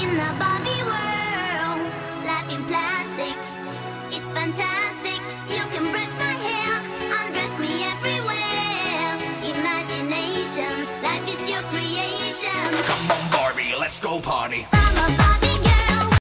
In a Barbie world, life in plastic, it's fantastic. You can brush my hair, undress me everywhere. Imagination, life is your creation. Come on, Barbie, let's go party.